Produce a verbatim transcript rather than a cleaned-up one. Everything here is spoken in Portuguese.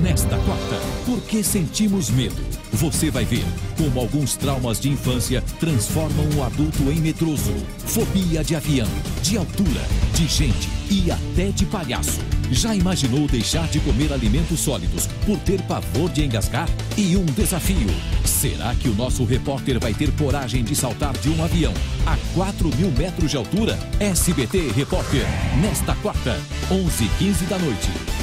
Nesta quarta, por que sentimos medo? Você vai ver como alguns traumas de infância transformam o adulto em medroso. Fobia de avião, de altura, de gente e até de palhaço. Já imaginou deixar de comer alimentos sólidos por ter pavor de engasgar? E um desafio. Será que o nosso repórter vai ter coragem de saltar de um avião a quatro mil metros de altura? S B T Repórter, nesta quarta, onze e quinze da noite.